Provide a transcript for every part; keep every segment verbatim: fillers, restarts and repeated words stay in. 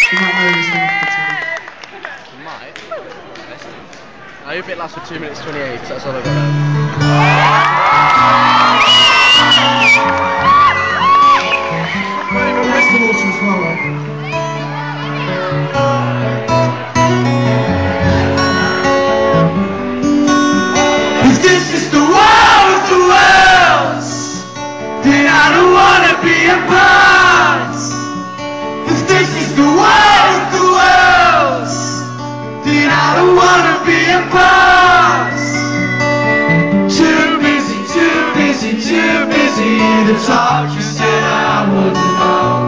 You might know this thing for two. You might. Let's do. I hope it lasts for two minutes twenty-eight, because that's all I've got now. That's the water as well, right? If this is the world of the worlds, then I don't wanna be a part. If this is the world of the worlds, then I don't wanna be a part. Too busy, too busy, too busy to talk, you said I wouldn't know.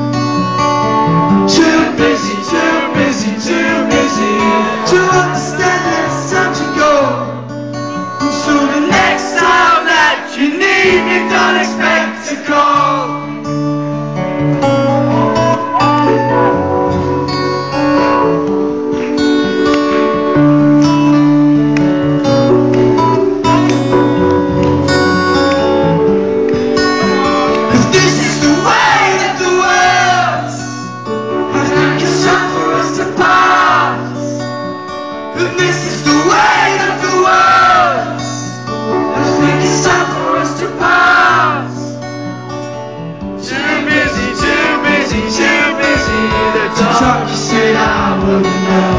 Too busy, too busy, too busy to understand that it's time to go. So the next time that you need me, don't expect to call. If this is the way of the world, I think it's time for us to part. If this is the way of the world, I think it's time for us to part. Too busy, too busy, too busy to talk. You said I wouldn't know.